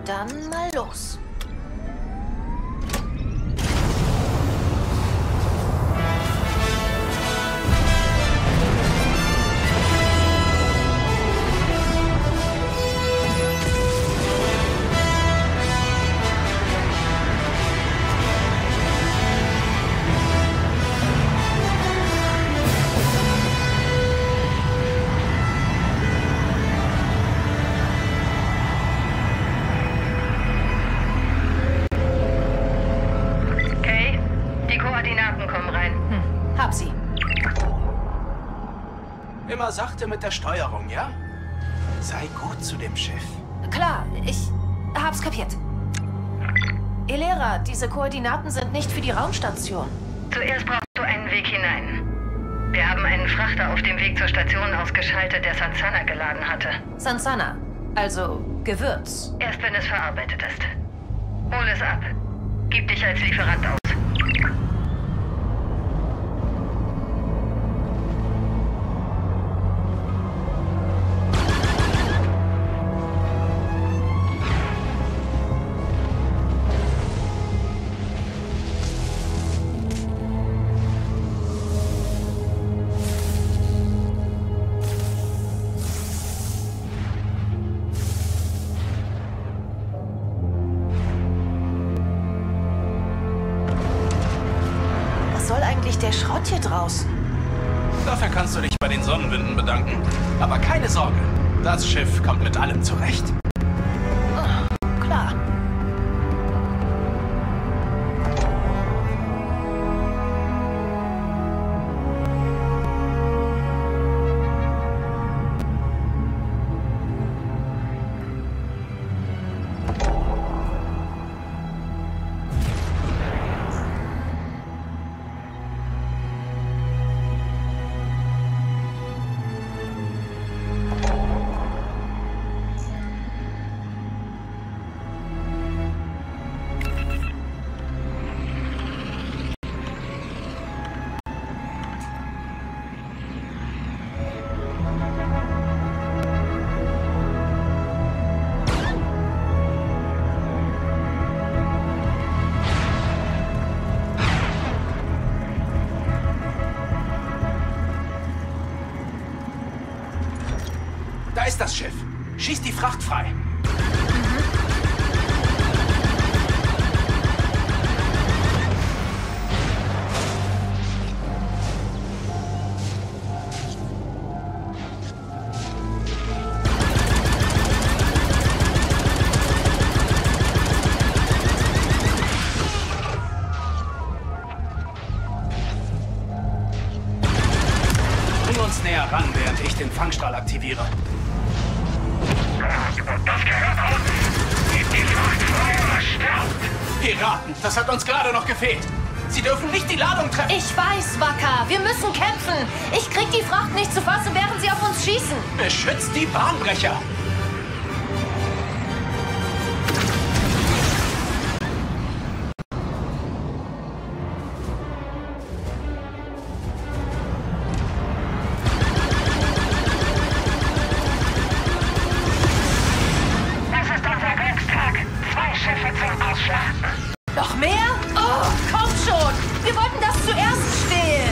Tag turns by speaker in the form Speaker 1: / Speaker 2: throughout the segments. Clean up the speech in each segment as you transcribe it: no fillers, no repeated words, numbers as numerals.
Speaker 1: Dann mal los. Hab sie.
Speaker 2: Immer sachte mit der Steuerung, ja? Sei gut zu dem Schiff.
Speaker 1: Klar, ich hab's kapiert. Elera, diese Koordinaten sind nicht für die Raumstation.
Speaker 3: Zuerst brauchst du einen Weg hinein. Wir haben einen Frachter auf dem Weg zur Station ausgeschaltet, der Sansana geladen hatte.
Speaker 1: Sansana, also Gewürz.
Speaker 3: Erst wenn es verarbeitet ist. Hol es ab. Gib dich als Lieferant aus.
Speaker 1: Der Schrott hier draußen.
Speaker 2: Dafür kannst du dich bei den Sonnenwinden bedanken. Aber keine Sorge, das Schiff kommt mit allem zurecht.
Speaker 1: Oh, klar.
Speaker 2: Da ist das Schiff. Schieß die Fracht frei. Bring uns näher ran, während ich den Fangstrahl aktiviere.
Speaker 4: Das gehört uns! Gebt die Fracht frei oder sterbt!
Speaker 2: Piraten, das hat uns gerade noch gefehlt. Sie dürfen nicht die Ladung treffen.
Speaker 1: Ich weiß, Waka. Wir müssen kämpfen. Ich krieg die Fracht nicht zu fassen, während sie auf uns schießen.
Speaker 2: Beschützt die Bahnbrecher.
Speaker 1: Noch mehr? Oh, komm schon! Wir wollten das zuerst stehlen!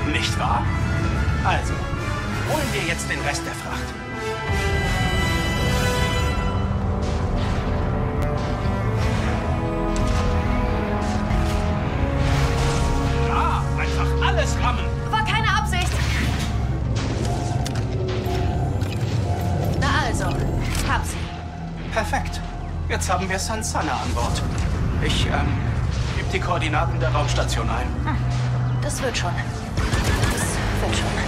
Speaker 2: Nicht wahr? Also, holen wir jetzt den Rest der Fracht. Ja, einfach alles rammen.
Speaker 1: War keine Absicht. Na also, hab sie.
Speaker 2: Perfekt. Jetzt haben wir Sansana an Bord. Ich, gebe die Koordinaten der Raumstation ein.
Speaker 1: Das wird schon. Das wird schon.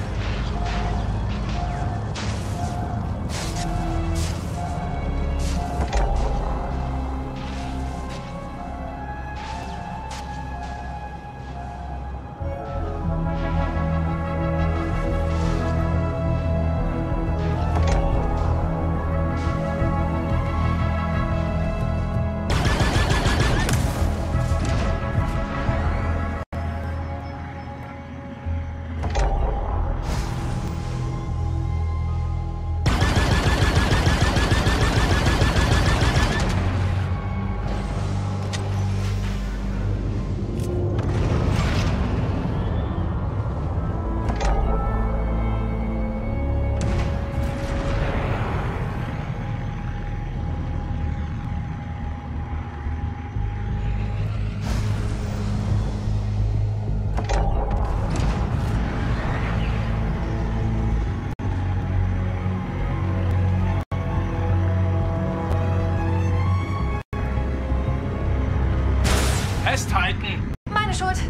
Speaker 2: Festhalten!
Speaker 1: Meine Schuld.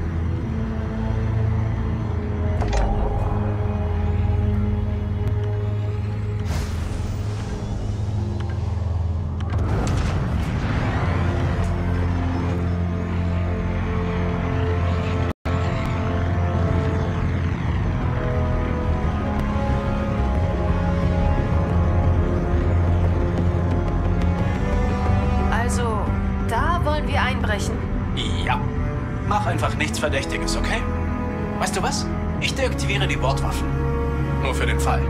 Speaker 1: Also, da wollen wir einbrechen.
Speaker 2: Ja. Mach einfach nichts Verdächtiges, okay? Weißt du was? Ich deaktiviere die Bordwaffen. Nur für den Fall.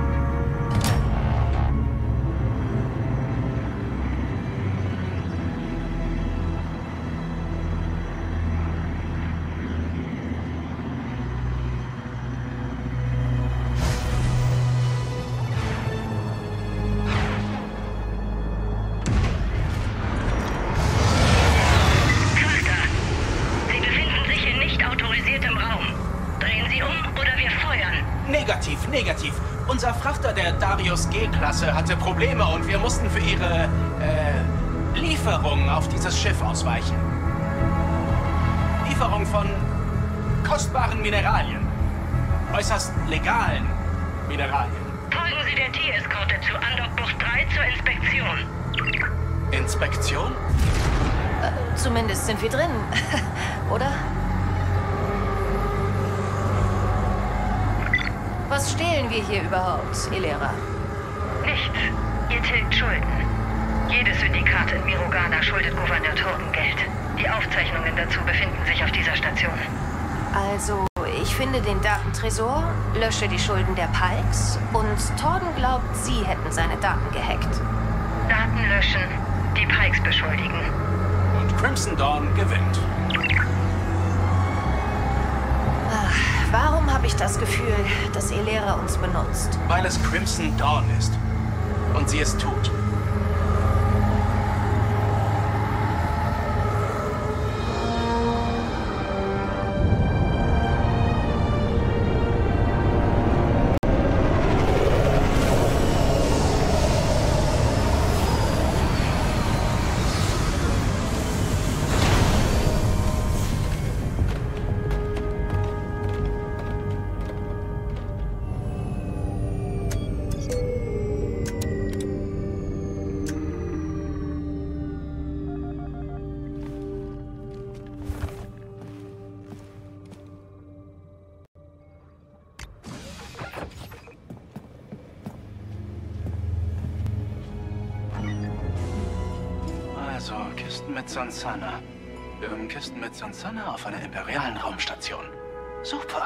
Speaker 2: Negativ. Unser Frachter der Darius G-Klasse hatte Probleme und wir mussten für ihre, Lieferung auf dieses Schiff ausweichen. Lieferung von kostbaren Mineralien. Äußerst legalen Mineralien.
Speaker 3: Folgen Sie der T-Eskorte zu Andockbucht 3 zur Inspektion.
Speaker 2: Inspektion?
Speaker 1: Zumindest sind wir drin, oder? Was stehlen wir hier überhaupt, Ilera?
Speaker 3: Nichts. Ihr tilgt Schulden. Jedes Syndikat in Mirogana schuldet Gouverneur Torden Geld. Die Aufzeichnungen dazu befinden sich auf dieser Station.
Speaker 1: Also, ich finde den Datentresor, lösche die Schulden der Pikes und Torden glaubt, sie hätten seine Daten gehackt.
Speaker 3: Daten löschen, die Pikes beschuldigen.
Speaker 2: Und Crimson Dawn gewinnt.
Speaker 1: Warum habe ich das Gefühl, dass Ilera uns benutzt?
Speaker 2: Weil es Crimson Dawn ist. Und sie es tut. Also, Kisten mit Sansana. Kisten mit Sansana auf einer imperialen Raumstation. Super.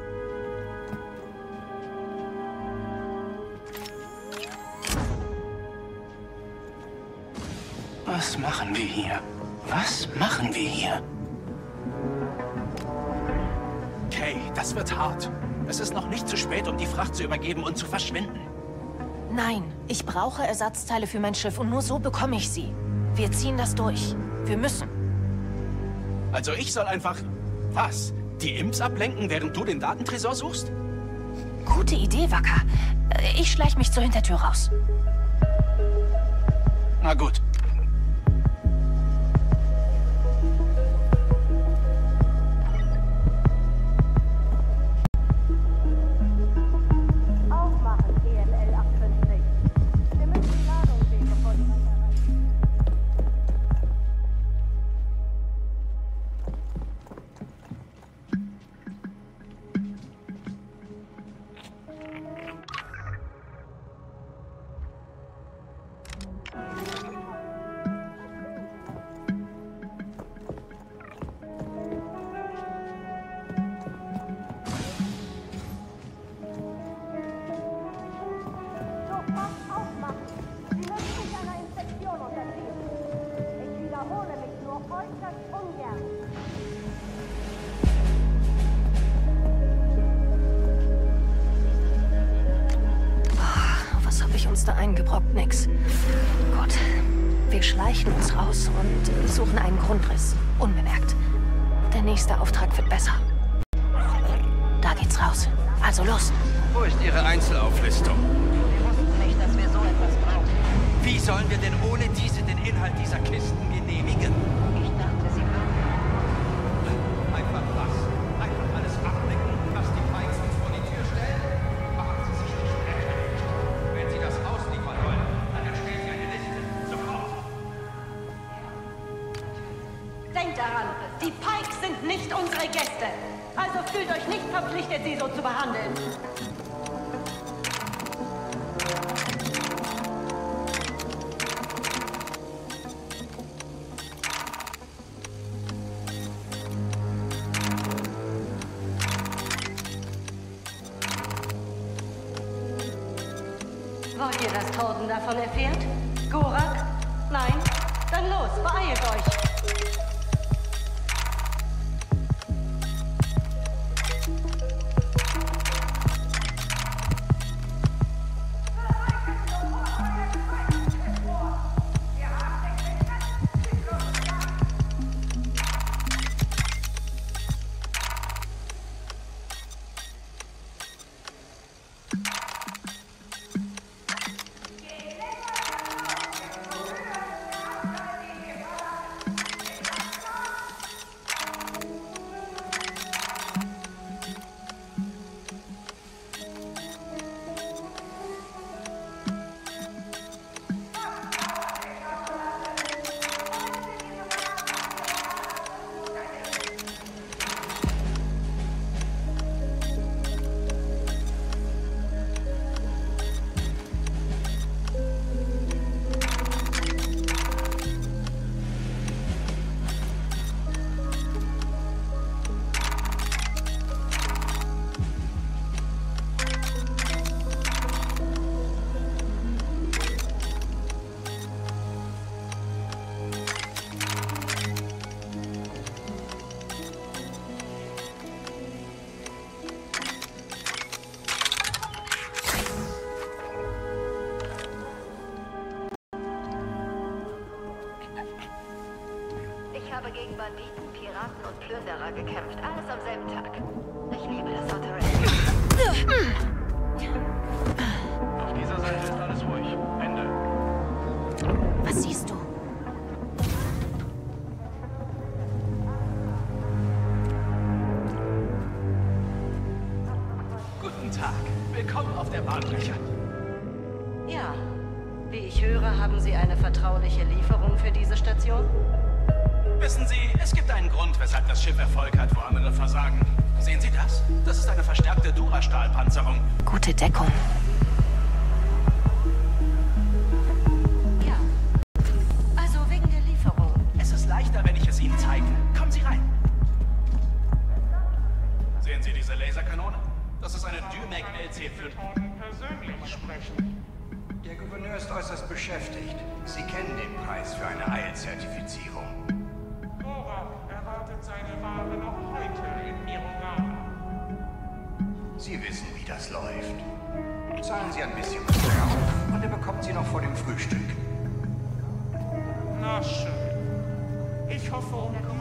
Speaker 2: Was machen wir hier? Was machen wir hier? Okay, das Das wird hart. Es ist noch nicht zu spät, um die Fracht zu übergeben und zu verschwinden.
Speaker 1: Nein, ich brauche Ersatzteile für mein Schiff und nur so bekomme ich sie. Wir ziehen das durch. Wir müssen.
Speaker 2: Also ich soll einfach... Was? Die Imps ablenken, während du den Datentresor suchst?
Speaker 1: Gute Idee, Wacker. Ich schleich mich zur Hintertür raus.
Speaker 2: Na gut.
Speaker 5: Aufmachen, EML 850. Wir müssen die Ladung sehen, bevor die Wasser erreichen. Sofort aufmachen! Sie müssen sich einer Inspektion unterziehen. Ich wiederhole mich nur äußerst ungern.
Speaker 1: Was habe ich uns da eingebrockt? Nix. Gut. Wir schleichen uns raus und suchen einen Grundriss. Unbemerkt. Der nächste Auftrag wird besser. Da geht's raus. Also los.
Speaker 6: Wo ist Ihre Einzelauflistung?
Speaker 3: Wir wussten nicht, dass wir so etwas brauchen.
Speaker 6: Wie sollen wir denn ohne diese den Inhalt dieser Kisten genehmigen?
Speaker 3: Ich dachte, Sie würden...
Speaker 6: Einfach was? Einfach alles abdecken, was die Pikes uns vor die Tür stellen? Machen Sie sich nicht lächerlich. Wenn Sie das ausliefern wollen, dann erstellen Sie eine Liste. Sofort!
Speaker 5: Denkt daran, die Pikes sind nicht unsere Gäste. Also fühlt euch nicht verpflichtet, sie so zu behandeln. Wollt ihr, dass Torden davon erfährt? Gorak? Nein? Dann los, beeilt euch!
Speaker 3: Ich habe gegen Banditen, Piraten und Plünderer gekämpft. Alles am selben Tag. Ich liebe das Outer Rim.
Speaker 4: Auf dieser Seite ist alles ruhig. Ende.
Speaker 1: Was siehst du?
Speaker 2: Guten Tag. Willkommen auf der Bahnbrecher.
Speaker 5: Ja, wie ich höre, haben Sie eine vertrauliche Lieferung für diese Station?
Speaker 2: Wissen Sie, es gibt einen Grund, weshalb das Schiff Erfolg hat, wo andere versagen. Sehen Sie das? Das ist eine verstärkte Durastahl-Panzerung.
Speaker 1: Gute Deckung.
Speaker 5: Ja. Also wegen der Lieferung.
Speaker 2: Es ist leichter, wenn ich es Ihnen zeige. Kommen Sie rein. Sehen Sie diese Laserkanone? Das ist eine Dymec LC5.
Speaker 4: Persönlich sprechen.
Speaker 7: Der Gouverneur ist äußerst beschäftigt. Sie kennen den Preis für eine Eilzertifizierung.
Speaker 4: Gorak erwartet seine Ware noch heute in Mirogana.
Speaker 7: Sie wissen, wie das läuft. Zahlen Sie ein bisschen Steuer auf und er bekommt Sie noch vor dem Frühstück.
Speaker 4: Na schön. Ich hoffe, um das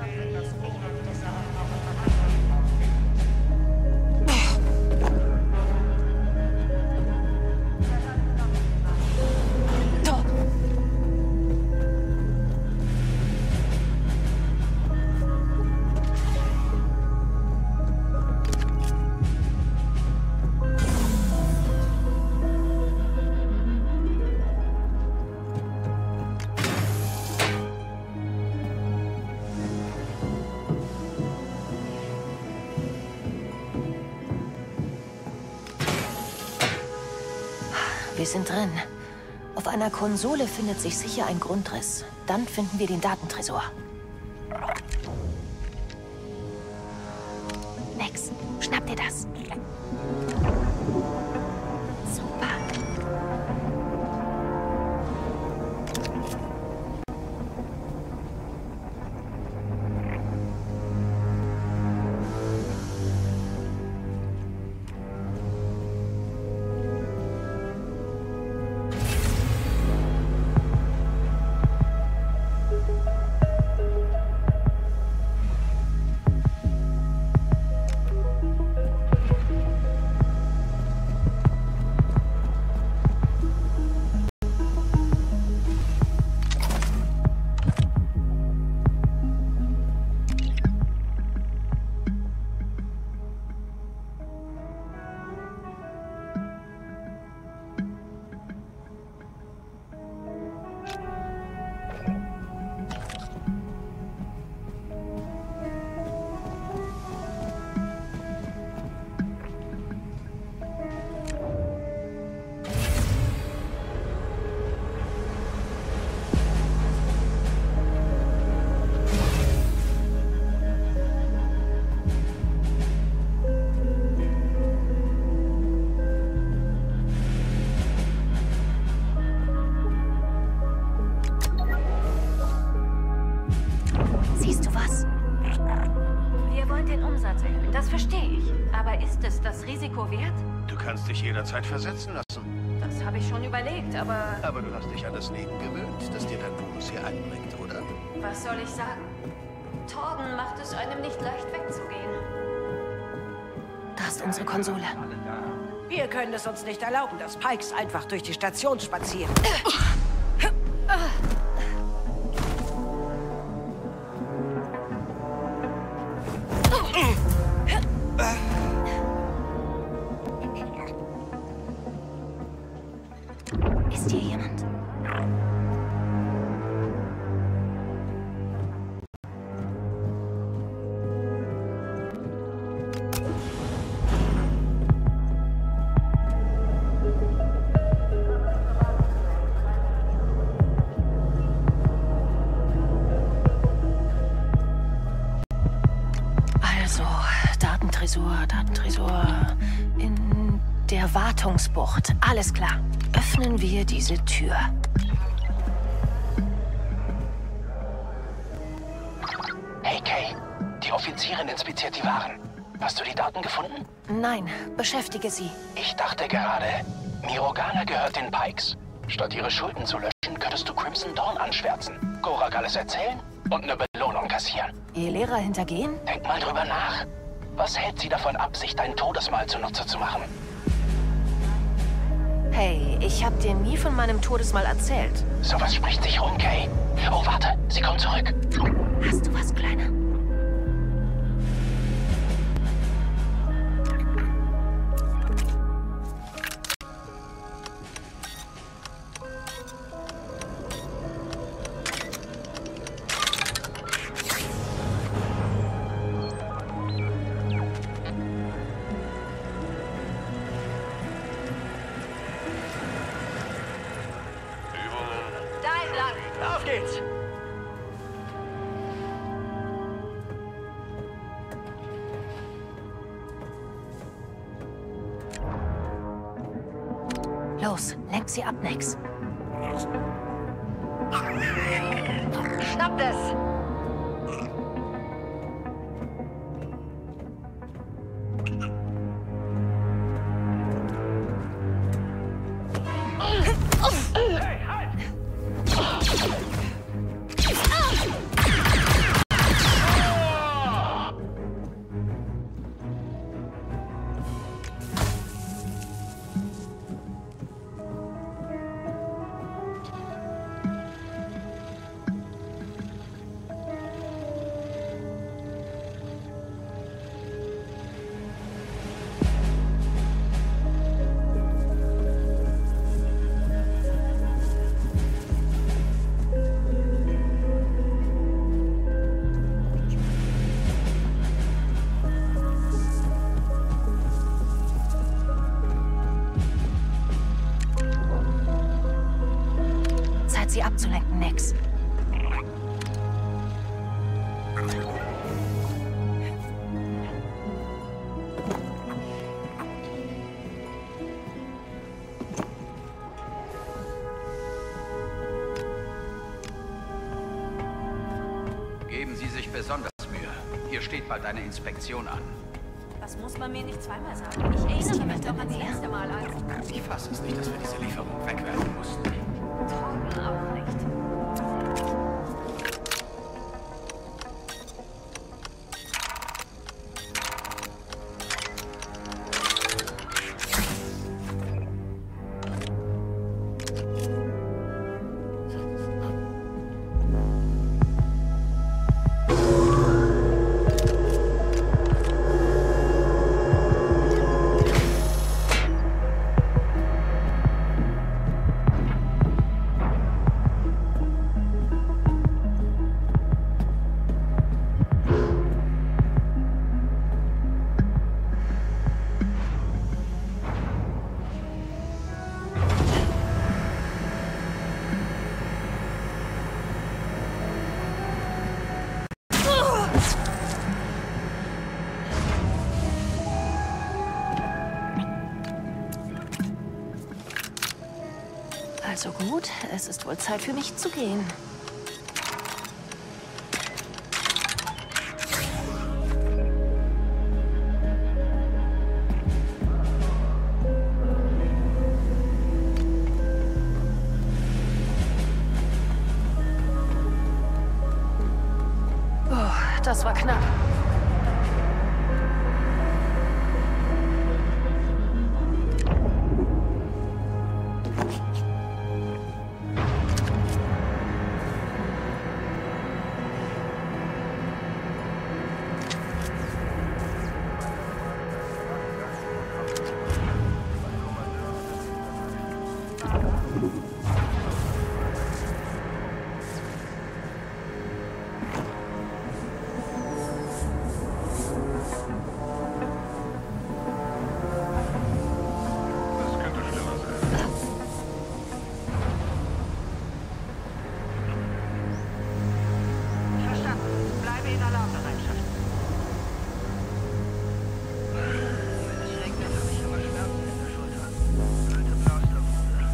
Speaker 1: Wir sind drin. Auf einer Konsole findet sich sicher ein Grundriss. Dann finden wir den Datentresor. Nex, schnapp dir das. Super. Siehst du was?
Speaker 3: Wir wollen den Umsatz erhöhen, das verstehe ich. Aber ist es das Risiko wert?
Speaker 7: Du kannst dich jederzeit versetzen lassen.
Speaker 3: Das habe ich schon überlegt, aber
Speaker 7: Aber du hast dich an das Leben gewöhnt, das dir dein Bonus hier einbringt, oder?
Speaker 3: was soll ich sagen? Torben macht es einem nicht leicht wegzugehen.
Speaker 1: Da ist unsere Konsole.
Speaker 5: Wir können es uns nicht erlauben, dass Pikes einfach durch die Station spazieren.
Speaker 1: Ist hier jemand? Also, Datentresor. In der Wartungsbucht. Alles klar. Öffnen wir diese Tür.
Speaker 2: Hey Kay, die Offizierin inspiziert die Waren. Hast du die Daten gefunden?
Speaker 1: Nein, beschäftige sie.
Speaker 2: Ich dachte gerade, Mirogana gehört den Pikes. Statt ihre Schulden zu löschen, könntest du Crimson Dawn anschwärzen, Gorak alles erzählen und eine Belohnung kassieren.
Speaker 1: Ihr Lehrer hintergehen?
Speaker 2: Denk mal drüber nach. Was hält sie davon ab, sich dein Todesmahl zunutze zu machen?
Speaker 1: Hey, ich hab dir nie von meinem Todesmal erzählt.
Speaker 2: Sowas spricht sich rum, Kay. Oh, warte, sie kommt zurück.
Speaker 1: Hast du was, Kleiner?
Speaker 3: Da entlang!
Speaker 5: Auf geht's!
Speaker 1: Los, lenk sie ab, Nex.
Speaker 3: Schnappt es!
Speaker 1: sie abzulenken, Nix.
Speaker 6: Geben Sie sich besonders Mühe. Hier steht bald eine Inspektion an.
Speaker 5: Das muss man mir nicht zweimal sagen. Ich erinnere mich doch an das erste Mal, als...
Speaker 2: Ich fasse es nicht, dass wir diese Lieferung wegwerfen mussten.
Speaker 5: Torben auch nicht.
Speaker 1: Also gut, es ist wohl Zeit für mich zu gehen. Oh, das war knapp.
Speaker 3: Verstanden. Bleibe in Alarmbereitschaft.
Speaker 4: Es regnet, habe ich immer Schmerzen in der Schulter. Blöde Blasterwunde.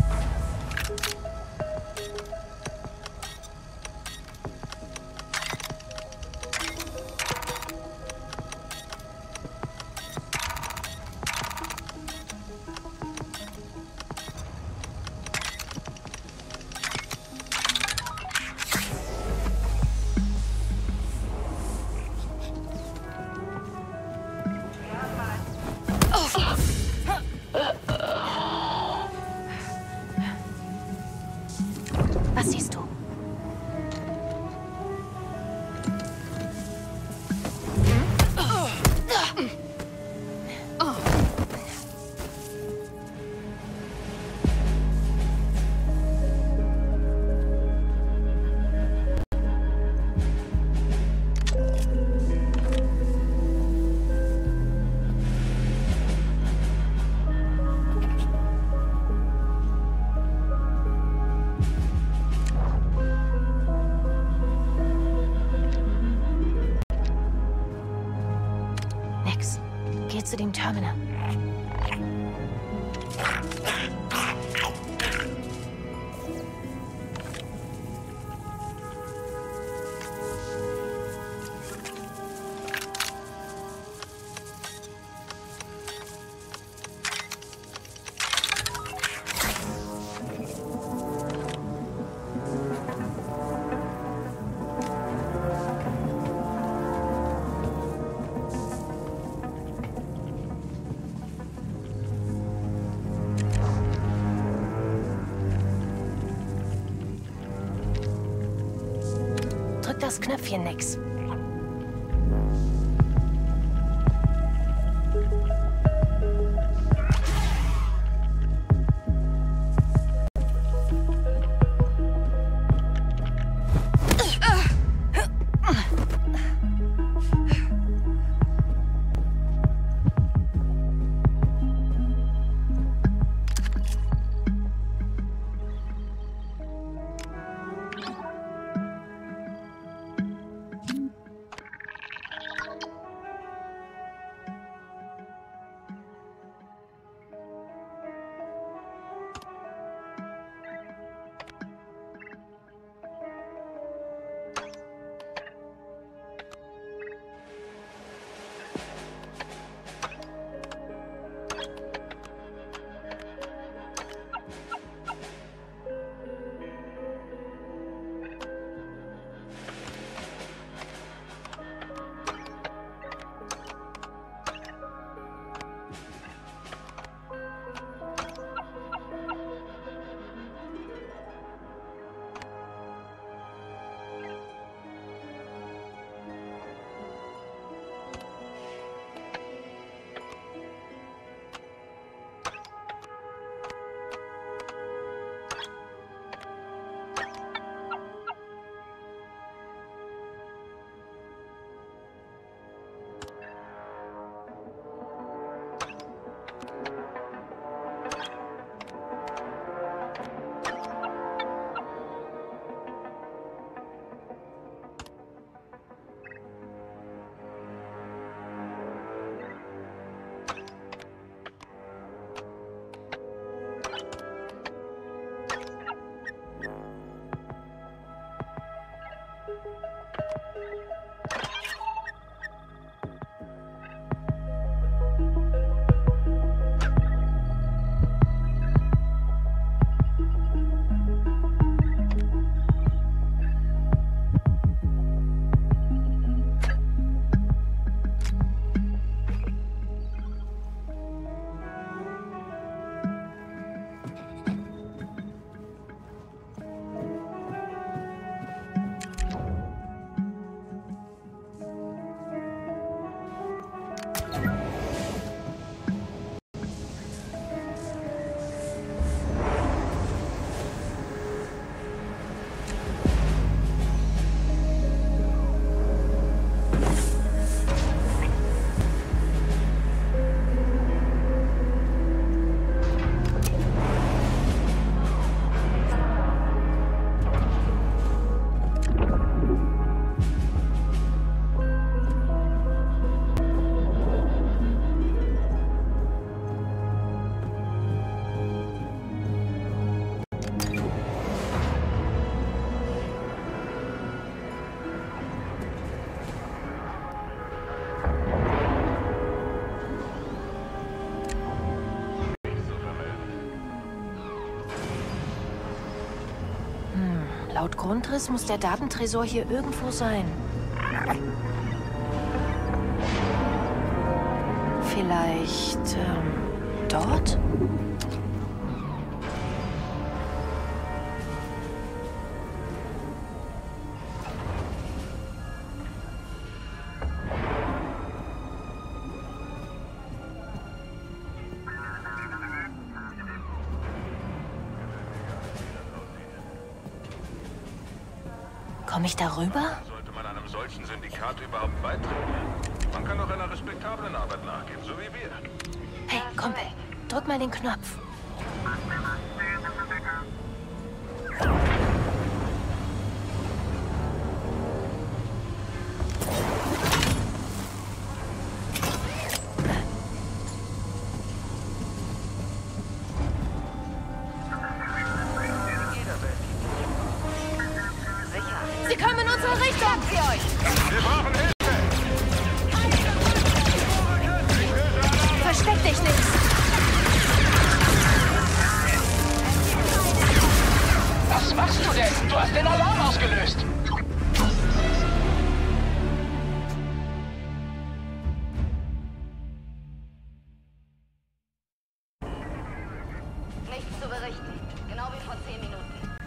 Speaker 1: Was siehst du? Nix. Geh zu dem Terminal. Drück das Knöpfchen, Nix. Laut Grundriss muss der Datentresor hier irgendwo sein. Vielleicht, dort? Komme ich darüber?
Speaker 8: Sollte man einem solchen Syndikat überhaupt beitreten? Man kann doch einer respektablen Arbeit nachgehen, so wie wir.
Speaker 1: Hey, Kumpel, drück mal den Knopf. Sie kommen in unsere Richtung! Sie euch!
Speaker 8: Wir brauchen Hilfe!
Speaker 1: Versteck dich nicht!
Speaker 2: Was machst du denn? Du hast den Alarm ausgelöst!
Speaker 3: Nichts zu berichten. Genau wie vor 10 Minuten.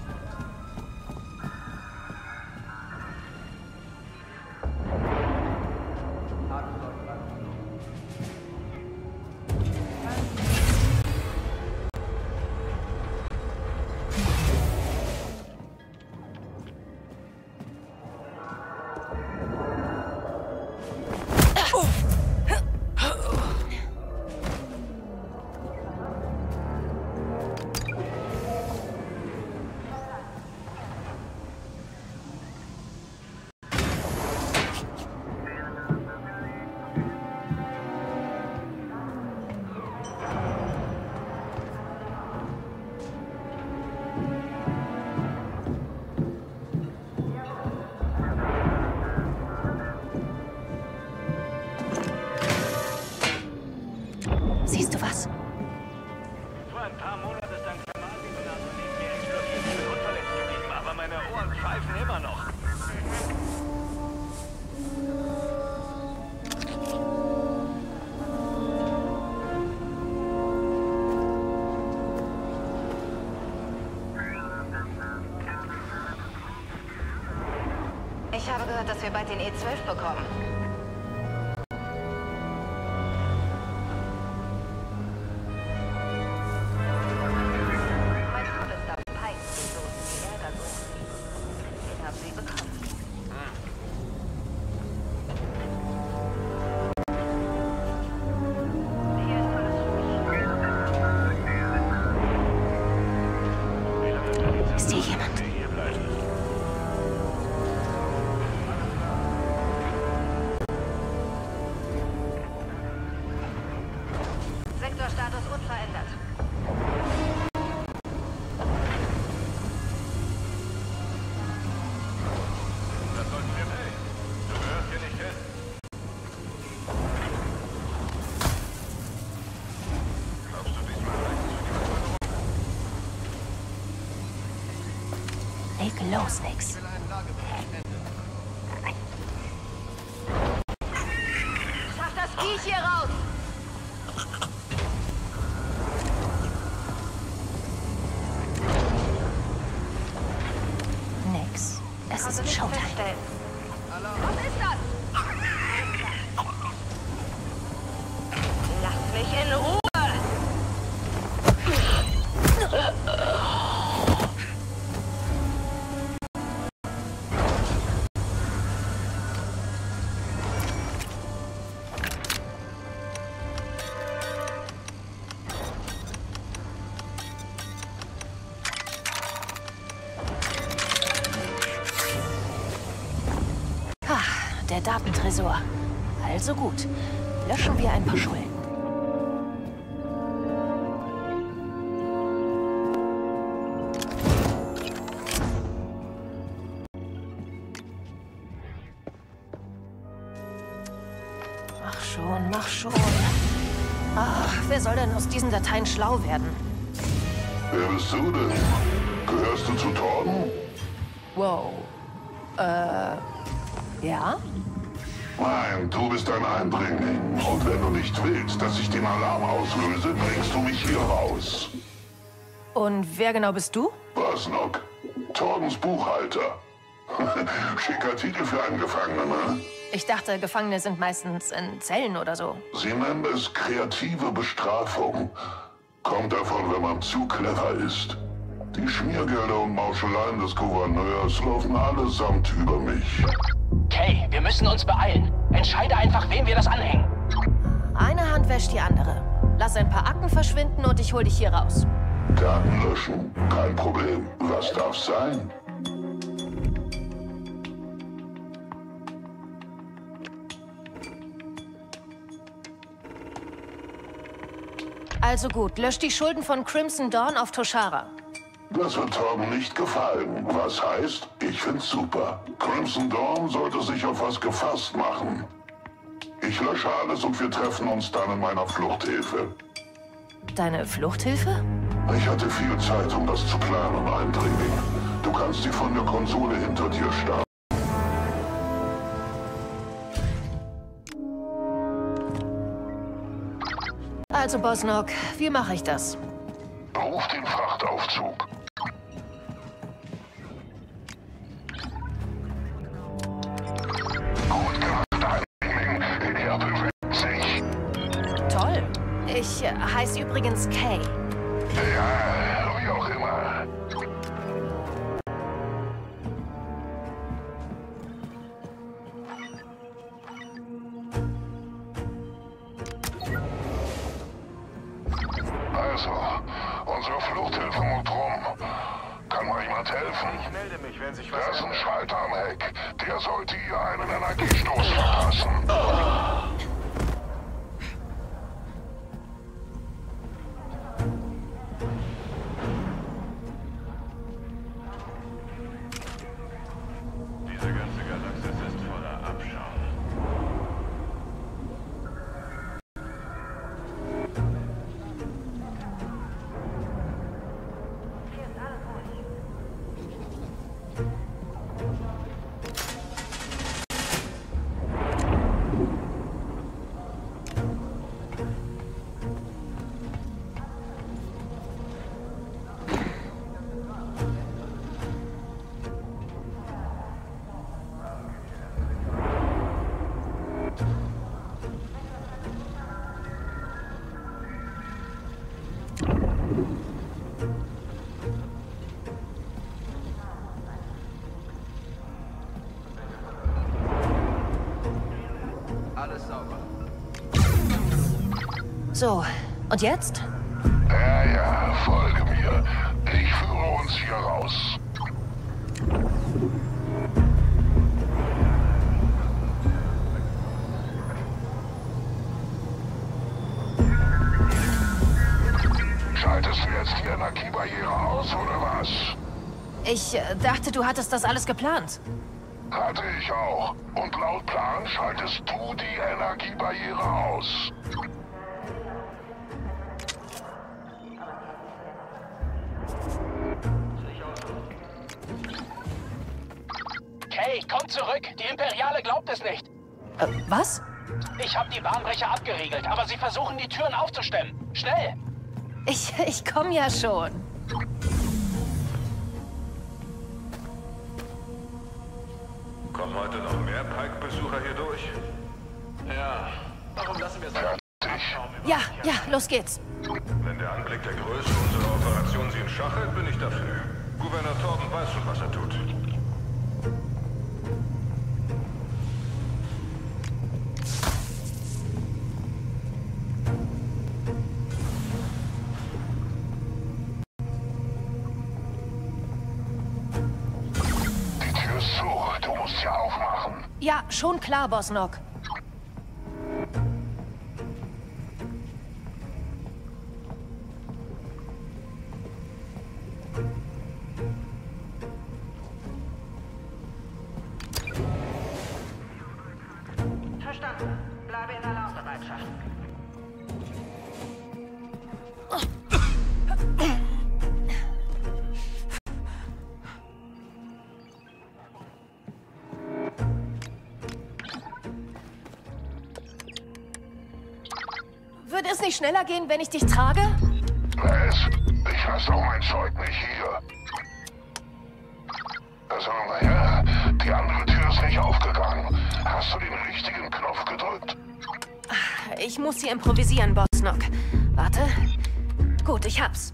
Speaker 1: Siehst du was?
Speaker 8: Vor ein paar Monaten ist ein Thermalsimulator neben mir explodiert. Ich bin unverletzt geblieben, aber meine Ohren pfeifen immer noch.
Speaker 3: Ich habe gehört, dass wir bald den E12 bekommen. Mein Todesstoff Pike, so die Ärger suchen. Den haben sie bekommen. Hier ist alles ruhig.
Speaker 1: Ist hier jemand?
Speaker 8: Hier bleiben.
Speaker 3: Sektorstatus unverändert.
Speaker 8: Das sollten wir hey. Du gehörst hier nicht hin. Glaubst du, diesmal reicht es für die Beförderung?
Speaker 1: Leg los, Nix.
Speaker 3: Schaff das Viech hier raus!
Speaker 1: Nix. Es
Speaker 3: Konnte
Speaker 1: ist
Speaker 3: nichts
Speaker 1: Showtime.
Speaker 3: feststellen. Was ist das? Lasst mich in Ruhe!
Speaker 1: Der Datentresor. Also gut. Löschen wir ein paar Schulden. Mach schon, mach schon. Ach, wer soll denn aus diesen Dateien schlau werden?
Speaker 9: Wer bist du denn? Gehörst du zu Torben?
Speaker 1: Wow. Ja?
Speaker 9: Nein, du bist ein Eindringling. Und wenn du nicht willst, dass ich den Alarm auslöse, bringst du mich hier raus.
Speaker 1: Und wer genau bist du?
Speaker 9: Bosnok, Tordens Buchhalter. Schicker Titel für einen Gefangenen, ne?
Speaker 1: Ich dachte, Gefangene sind meistens in Zellen oder so.
Speaker 9: Sie nennen es kreative Bestrafung. Kommt davon, wenn man zu clever ist. Die Schmiergelder und Mauscheleien des Gouverneurs laufen allesamt über mich.
Speaker 2: Kay, wir müssen uns beeilen. Entscheide einfach, wem wir das anhängen.
Speaker 1: Eine Hand wäscht die andere. Lass ein paar Akten verschwinden und ich hol dich hier raus.
Speaker 9: Daten löschen? Kein Problem. Was darf's sein?
Speaker 1: Also gut, lösch die Schulden von Crimson Dawn auf Toshara.
Speaker 9: Das wird Torben nicht gefallen. Was heißt, ich find's super. Crimson Dawn sollte sich auf was gefasst machen. Ich lösche alles und wir treffen uns dann in meiner Fluchthilfe.
Speaker 1: Deine Fluchthilfe?
Speaker 9: Ich hatte viel Zeit, um das zu planen, Eindringling. Du kannst sie von der Konsole hinter dir starten.
Speaker 1: Also, Bosnok, wie mache ich das?
Speaker 9: Ruf den Frachtaufzug. Gut gemacht, Eindringling. Er bewegt sich.
Speaker 1: Toll. Ich heiße übrigens Kay.
Speaker 9: Ja, wie auch immer. Also, unsere Fluchthilfe muss rum. Kann mal jemand helfen?
Speaker 8: Ich melde mich, wenn sich was
Speaker 9: Da ist ein
Speaker 8: ändert.
Speaker 9: Schalter am Heck. Der sollte hier einen Energiestoß verpassen.
Speaker 8: Diese ganze Galaxis ist voller Abschaum.
Speaker 6: Alles sauber.
Speaker 1: So, und jetzt?
Speaker 9: Ja, folge mir. Ich führe uns hier raus. Schaltest du jetzt die Energiebarriere aus, oder was?
Speaker 1: Ich dachte, du hattest das alles geplant.
Speaker 9: Hatte ich auch. Und laut Plan schaltest du die Energiebarriere aus.
Speaker 2: Kay, komm zurück. Die Imperiale glaubt es nicht.
Speaker 1: Was?
Speaker 2: Ich habe die Warnbrecher abgeriegelt, aber sie versuchen, die Türen aufzustemmen. Schnell!
Speaker 1: Ich komm ja schon.
Speaker 8: Kommen heute noch mehr Pike-Besucher hier durch?
Speaker 6: Ja, warum lassen wir es abschauen?
Speaker 1: Ja, los geht's.
Speaker 8: Wenn der Anblick der Größe unserer Operation Sie in Schach hält, bin ich dafür. Gouverneur Torben weiß schon, was er tut.
Speaker 9: Die Tür ist zu. Du musst sie aufmachen.
Speaker 1: Ja, schon klar, Bosnok.
Speaker 3: Verstanden. Bleibe in Alarmbereitschaft.
Speaker 1: Würde es nicht schneller gehen, wenn ich dich trage?
Speaker 9: Les, ich lasse doch mein Zeug nicht hier. Also, naja, die andere Tür ist nicht aufgegangen. Hast du den richtigen Knopf gedrückt?
Speaker 1: Ich muss hier improvisieren, Bosnock. Warte. Gut, ich hab's.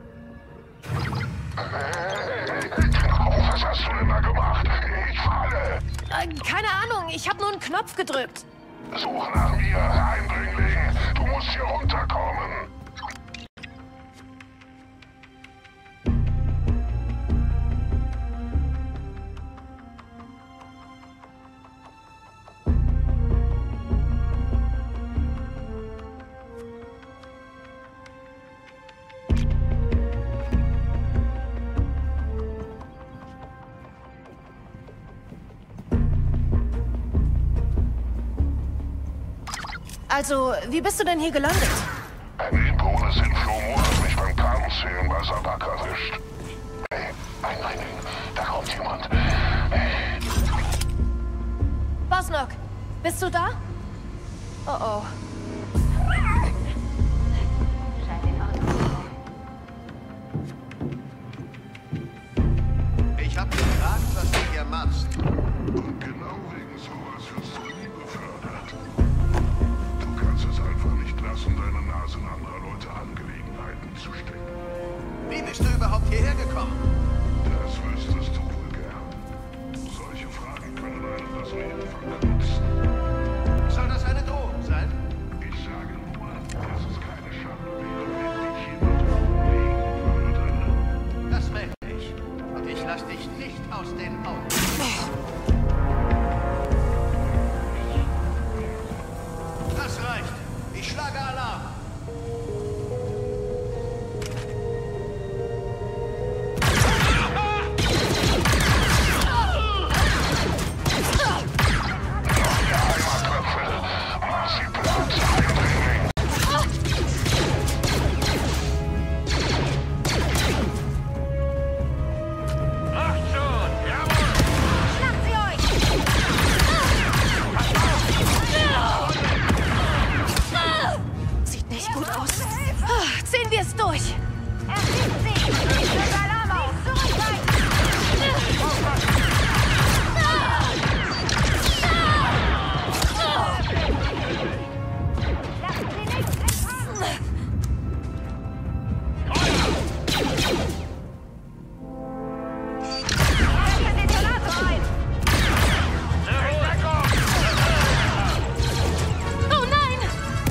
Speaker 9: Was hast du denn da gemacht? Ich falle.
Speaker 1: Keine Ahnung, ich hab nur einen Knopf gedrückt.
Speaker 9: Such nach mir, Eindringling. Du musst hier runterkommen.
Speaker 1: Also, wie bist du denn hier gelandet?
Speaker 9: Ein Impone sind Flomo hat mich beim Kartenzählen bei Sabak erwischt. Hey, Eindringling, da kommt jemand.
Speaker 1: Bosnock, bist du da? Oh oh.
Speaker 6: Ich hab gefragt, was du hier machst.
Speaker 9: Und genau wegen sowas wirst du nie befördert. Du kannst es einfach nicht lassen, deine Nase in anderer Leute Angelegenheiten zu stecken.
Speaker 6: Wie bist du überhaupt hierher gekommen?
Speaker 9: Das wüsstest du wohl gern. Solche Fragen können einem das Leben verkürzen.
Speaker 6: Soll das eine Drohung sein?
Speaker 9: Ich sage nur, dass es keine Schande wäre, wenn dich jemand umlegen würde.
Speaker 6: Das merke ich. Und ich lass dich nicht aus den Augen. Das reicht. Ich schlage Alarm.
Speaker 1: Sieht nicht gut aus. Ziehen wir es durch.
Speaker 5: Er schießt sie! Löse Alarm aus! Zurückweichen! Lassen Sie nichts entkommen! Werfen Detonator ein!
Speaker 1: Oh nein!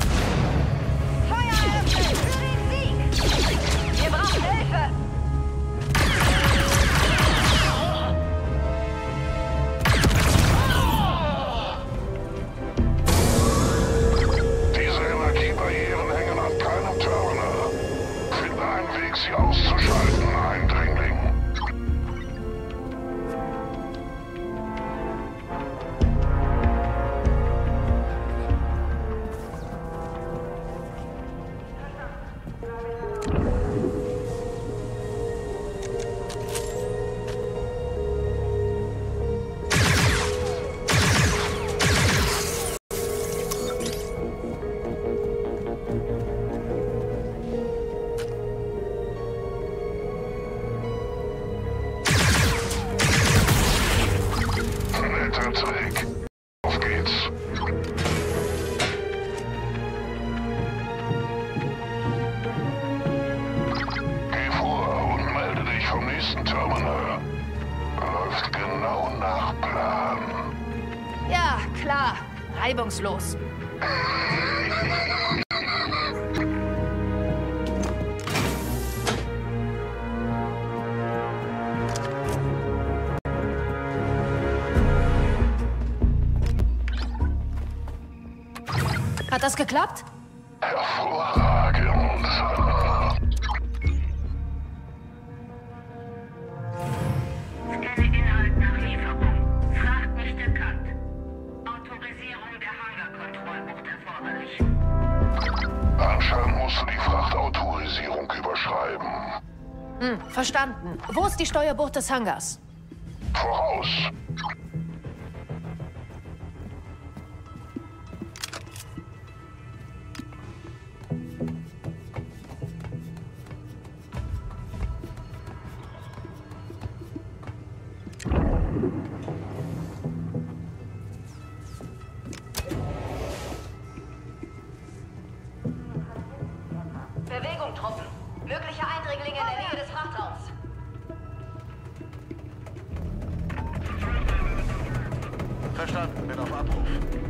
Speaker 5: Feuer eröffnen! Für den Sieg! Wir brauchen Hilfe!
Speaker 9: Diese Energiebarrieren hängen an keinem Terminal. Finde einen Weg, sie auszuschalten, Eindringling. Netter Trick. Auf geht's. Geh vor und melde dich vom nächsten Terminal. Läuft genau nach Plan.
Speaker 1: Ja, klar. Reibungslos. Hat das geklappt?
Speaker 9: Hervorragend.
Speaker 3: Scanne Inhalt nach Lieferung. Fracht nicht erkannt. Autorisierung der Hangarkontrollbucht erforderlich.
Speaker 9: Anscheinend musst du die Frachtautorisierung überschreiben.
Speaker 1: Verstanden. Wo ist die Steuerbucht des Hangars?
Speaker 9: Voraus.
Speaker 3: Bewegung, Truppen. Mögliche Eindringlinge in der Nähe des Frachtraums.
Speaker 8: Verstanden, bin auf Abruf.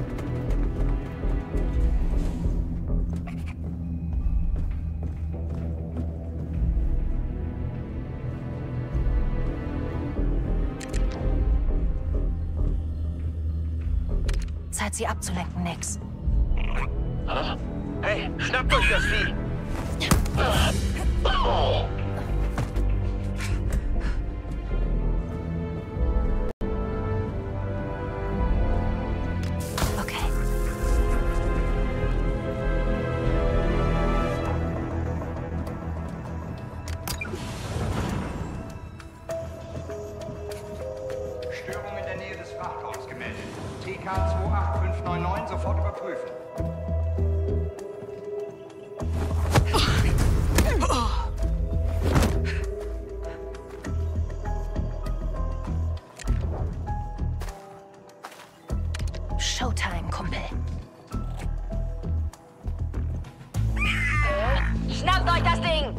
Speaker 1: Zeit, sie abzulenken, Nix.
Speaker 8: Hey, schnappt euch das Vieh!
Speaker 1: Okay.
Speaker 7: Störung in der Nähe des Frachtraums gemeldet. TK 28599 sofort überprüfen.
Speaker 1: Showtime, Kumpel.
Speaker 3: Schnappt euch das Ding!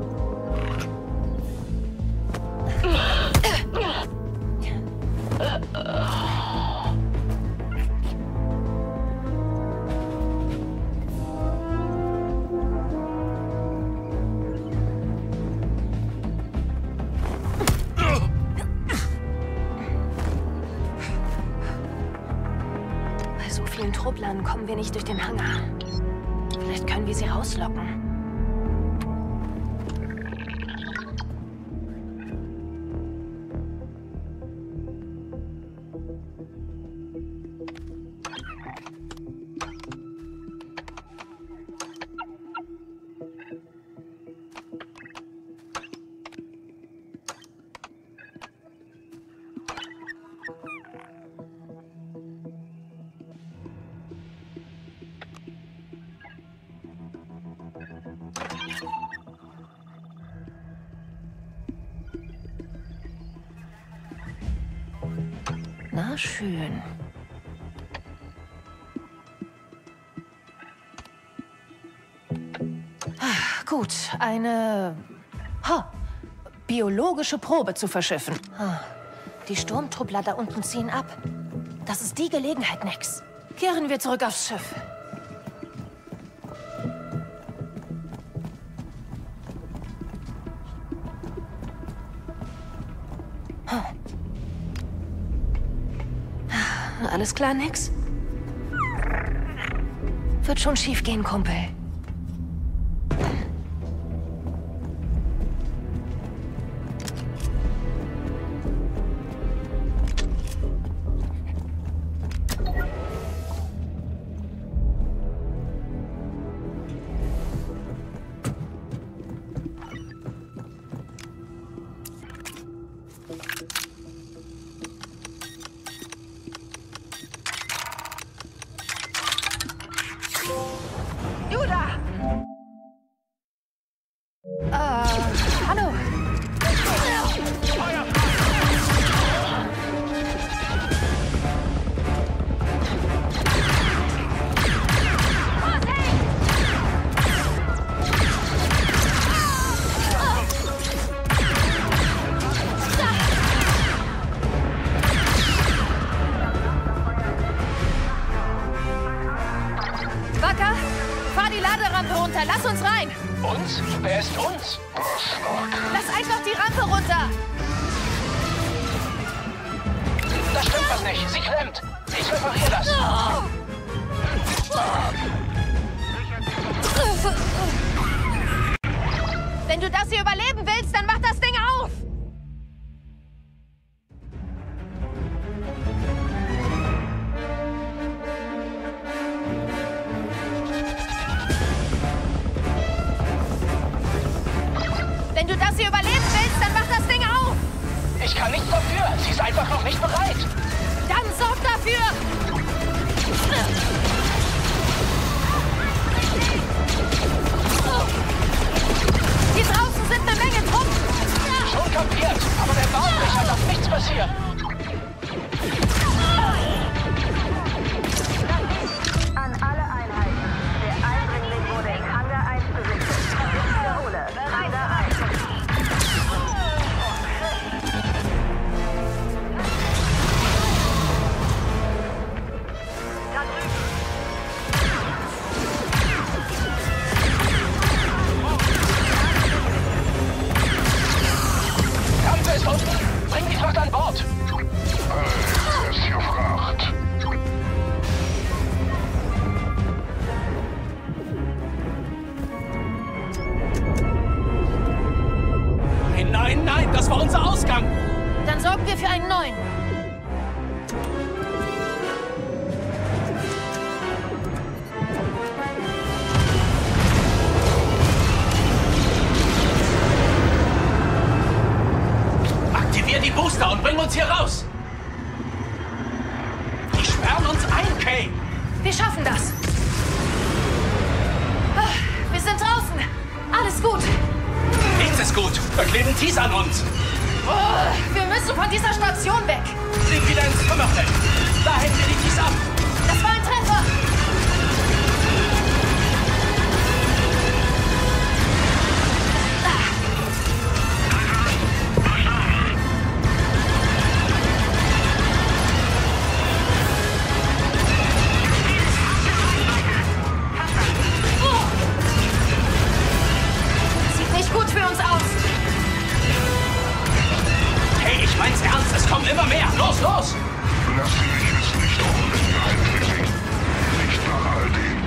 Speaker 1: Bei so vielen Trupplern kommen wir nicht durch den Hangar. Vielleicht können wir sie rauslocken. Na schön. Gut, eine biologische Probe zu verschiffen. Die Sturmtruppler da unten ziehen ab. Das ist die Gelegenheit, Nix. Kehren wir zurück aufs Schiff. Alles klar, Nix? Wird schon schief gehen, Kumpel. Hallo. Wacker, fahr die Laderampe runter. Lass uns rein.
Speaker 8: Uns? Wer ist uns?
Speaker 1: Lass einfach die Rampe runter.
Speaker 8: Da stimmt was nicht. Sie klemmt. Ich repariere das.
Speaker 1: Wenn du das hier überleben willst, dann mach das Ding auf. Wenn du das hier überleben willst, dann mach das Ding auf!
Speaker 8: Ich kann nichts dafür. Sie ist einfach noch nicht bereit.
Speaker 1: Dann sorg dafür! Hier draußen sind eine Menge Truppen!
Speaker 8: Schon kapiert. Aber der Baumbecher darf nichts passieren.
Speaker 2: Nein, nein, das war unser Ausgang.
Speaker 1: Dann sorgen wir für einen neuen.
Speaker 2: Aktivier die Booster und bring uns hier raus. Die sperren uns ein, Kay.
Speaker 1: Wir schaffen das. Wir sind draußen. Alles gut.
Speaker 2: Nichts ist gut. Da kleben Ties an uns.
Speaker 1: Wir müssen von dieser Station weg.
Speaker 2: Flieg wieder ins Trümmerfeld. Da hängen wir die Ties ab.
Speaker 1: Das war ein Treffer. Sieht nicht gut für uns aus.
Speaker 2: Hey, ich mein's ernst. Es kommen immer mehr. Los, los.
Speaker 9: Lass sie mich es nicht holen, Eindringling. Nicht nach all dem.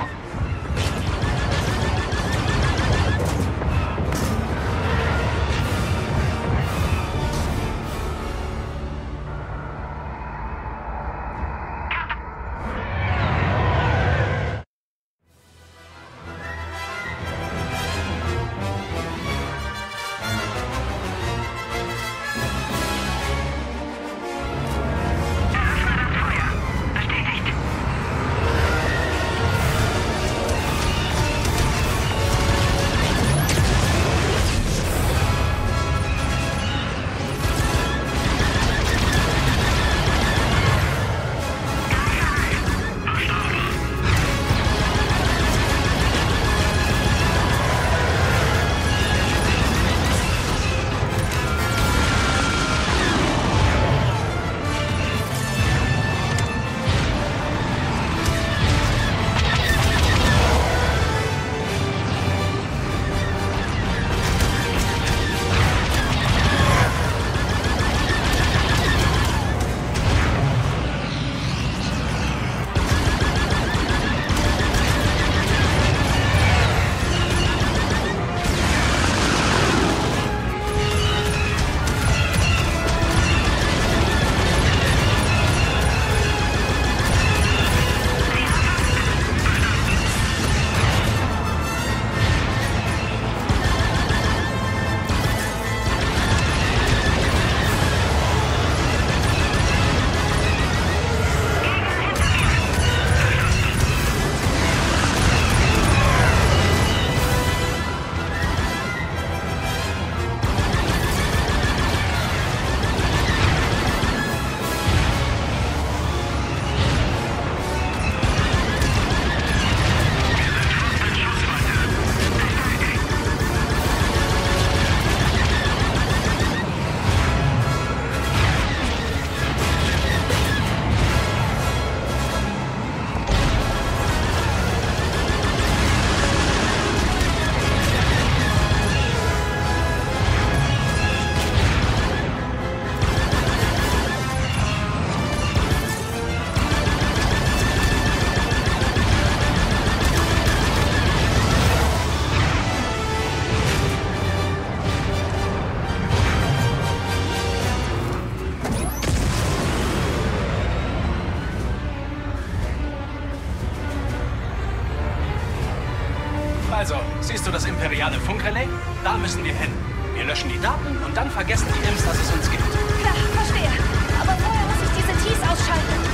Speaker 2: Also, siehst du das imperiale Funkrelais? Da müssen wir hin. Wir löschen die Daten und dann vergessen die Imps, dass es uns gibt.
Speaker 1: Klar, verstehe. Aber vorher muss ich diese Ties ausschalten.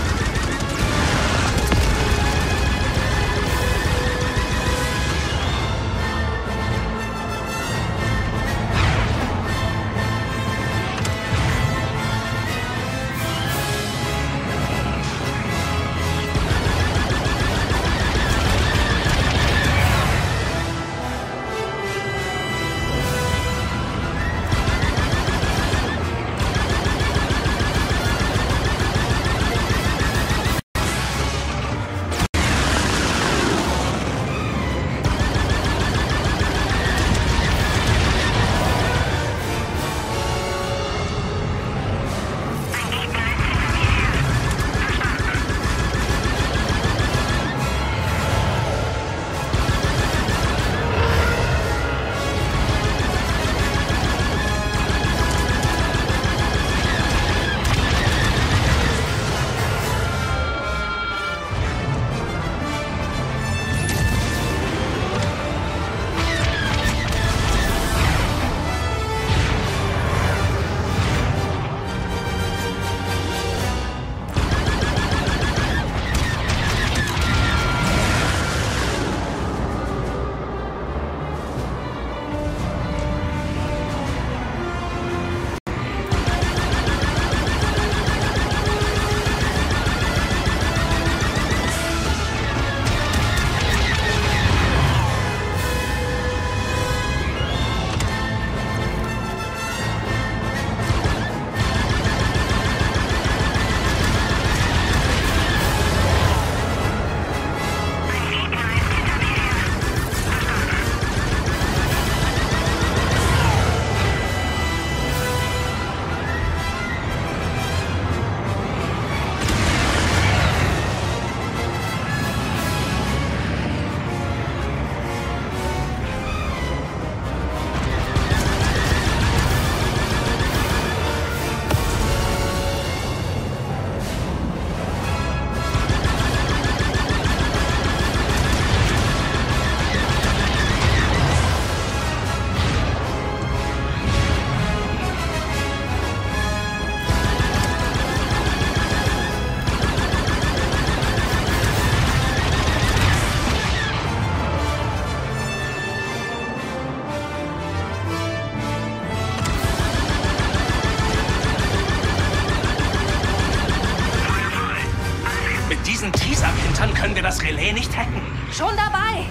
Speaker 2: Können wir das Relais nicht hacken?
Speaker 1: Schon dabei!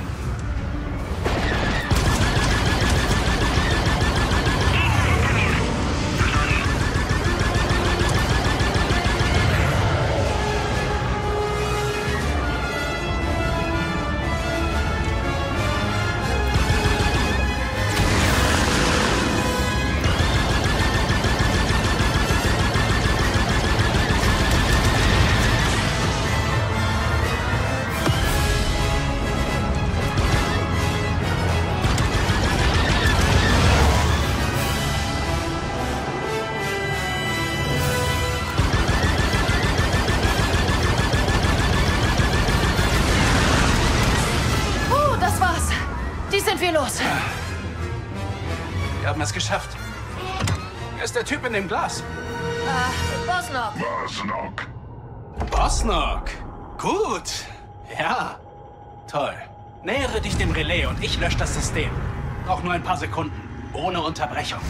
Speaker 1: Los!
Speaker 2: Wir haben es geschafft. Wer ist der Typ in dem Glas?
Speaker 1: Bosnok.
Speaker 2: Bosnok. Gut. Ja. Toll. Nähere dich dem Relais und ich lösche das System. Brauch nur ein paar Sekunden. Ohne Unterbrechung.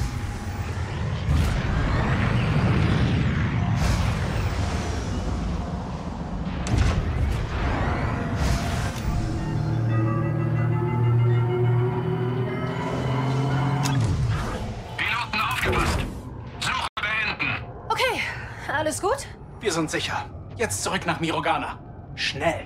Speaker 1: Alles gut?
Speaker 2: Wir sind sicher. Jetzt zurück nach Mirogana. Schnell.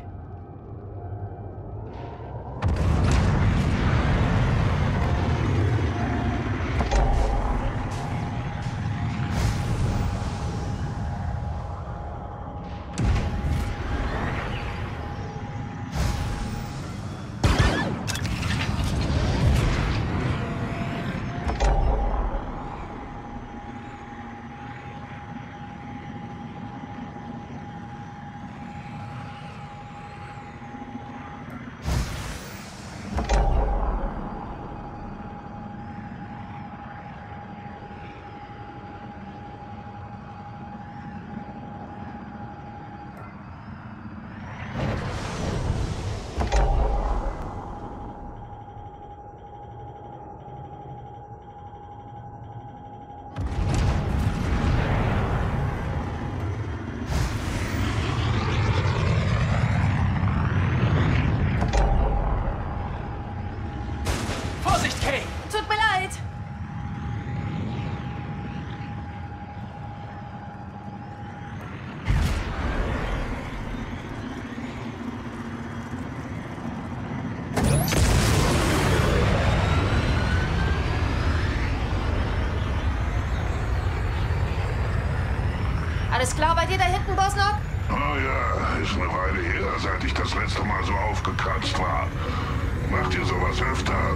Speaker 1: Alles klar bei dir da hinten, Bosnok?
Speaker 9: Oh ja, ist eine Weile her, seit ich das letzte Mal so aufgekratzt war. Macht ihr sowas öfter?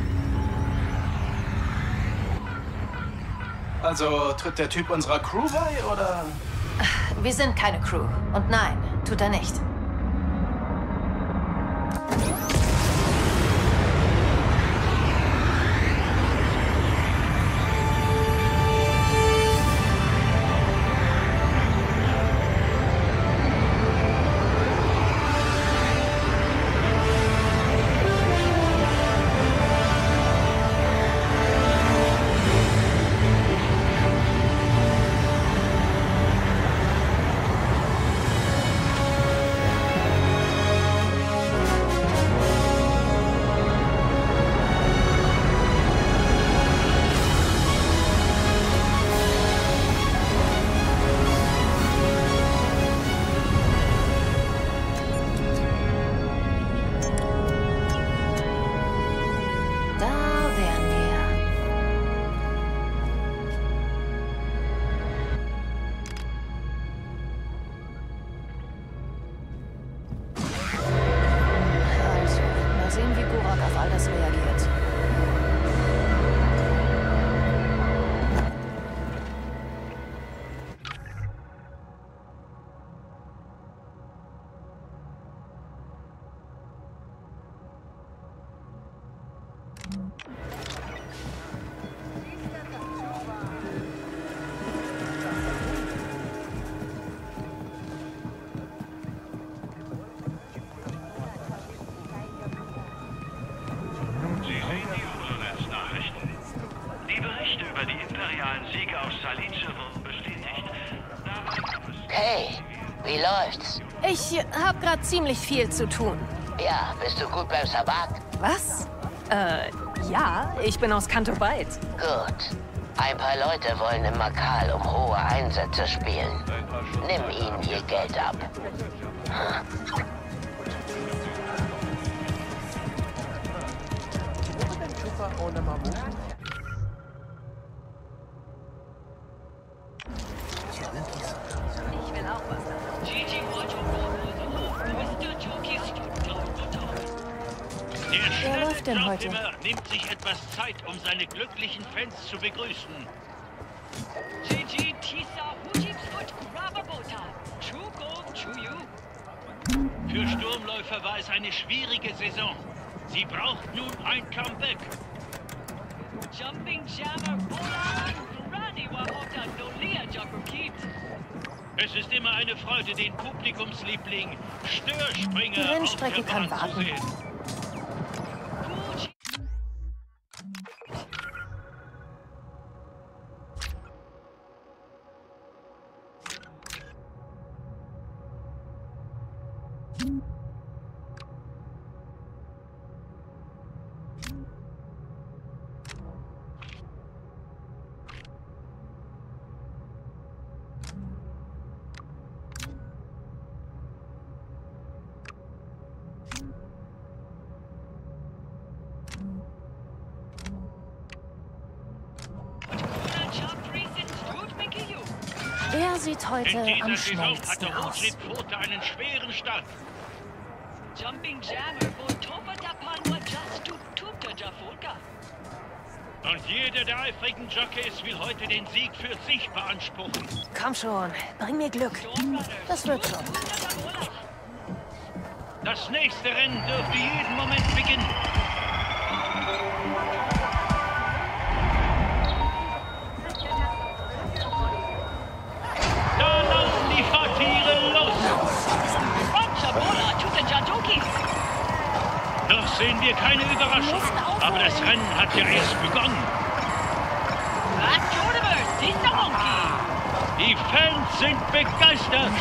Speaker 2: Also tritt der Typ unserer Crew bei, oder?
Speaker 1: Wir sind keine Crew. Und nein, tut er nicht.
Speaker 10: Hey, wie läuft's?
Speaker 1: Ich habe gerade ziemlich viel zu tun.
Speaker 10: Ja, bist du gut beim Sabbat?
Speaker 1: Was? Ja, ich bin aus Canto Bight.
Speaker 10: Gut. Ein paar Leute wollen im Makal um hohe Einsätze spielen. Nimm ihnen ihr Geld ab.
Speaker 1: Wer läuft denn heute?
Speaker 8: Nimmt sich etwas Zeit, um seine glücklichen Fans zu begrüßen. Für Sturmläufer war es eine schwierige Saison. Sie braucht nun ein Comeback. Es ist immer eine Freude, den Publikumsliebling Störspringer
Speaker 1: Die Rennstrecke kann warten.
Speaker 8: zu sehen.
Speaker 1: Wer sieht heute
Speaker 8: In dieser
Speaker 1: am
Speaker 8: Saison
Speaker 1: schnellsten
Speaker 8: hatte
Speaker 1: aus?
Speaker 8: Rothschild Pfote einen schweren Start. Und jeder der eifrigen Jockeys will heute den Sieg für sich beanspruchen.
Speaker 1: Komm schon, bring mir Glück. Das wird schon.
Speaker 8: Das nächste Rennen dürfte jeden Moment beginnen. Da laufen die Fahrtiere los. Noch sehen wir keine Überraschung. Aber das Rennen hat ja erst begonnen. Die Fans sind begeistert.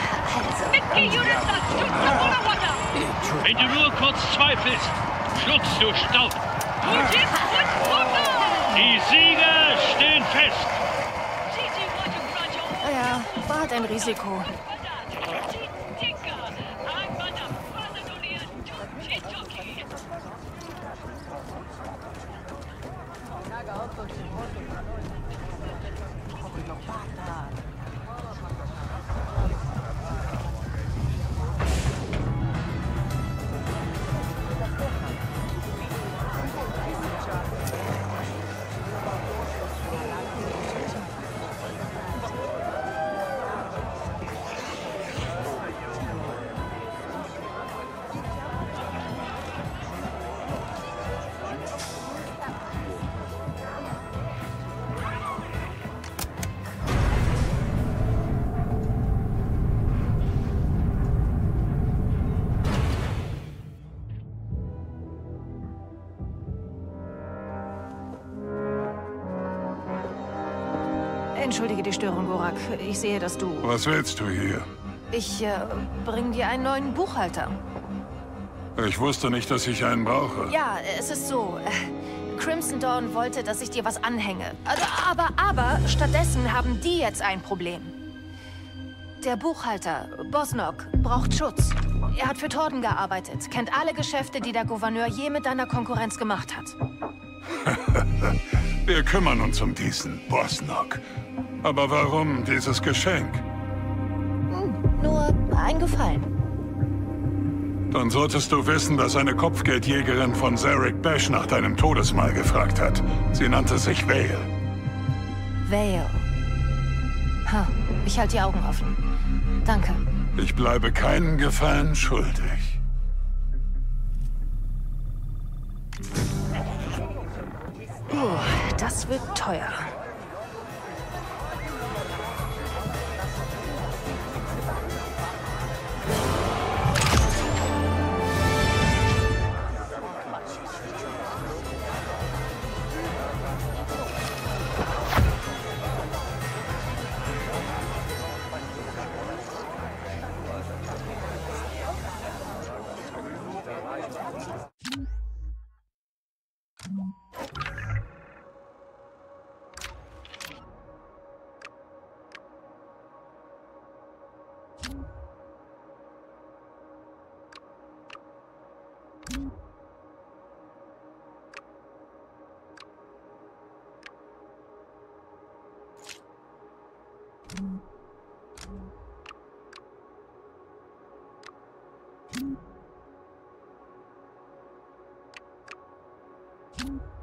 Speaker 8: Wenn du nur kurz zweifelst, schluckst du Staub. Die Sieger stehen fest.
Speaker 1: Naja, war halt ein Risiko. Entschuldige die Störung, Gorak. Ich sehe, dass du...
Speaker 9: Was willst du hier?
Speaker 1: Ich bring dir einen neuen Buchhalter.
Speaker 9: Ich wusste nicht, dass ich einen brauche.
Speaker 1: Ja, es ist so. Crimson Dawn wollte, dass ich dir was anhänge. Aber stattdessen haben die jetzt ein Problem. Der Buchhalter, Bosnok, braucht Schutz. Er hat für Torden gearbeitet, kennt alle Geschäfte, die der Gouverneur je mit deiner Konkurrenz gemacht hat.
Speaker 9: Wir kümmern uns um diesen Bosnok. Aber warum dieses Geschenk?
Speaker 1: Nur ein Gefallen.
Speaker 9: Dann solltest du wissen, dass eine Kopfgeldjägerin von Zarek Besh nach deinem Todesmal gefragt hat. Sie nannte sich Vale.
Speaker 1: Vale. Ha, ich halte die Augen offen. Danke.
Speaker 9: Ich bleibe keinen Gefallen schuldig.
Speaker 1: Das wird teuer.
Speaker 11: you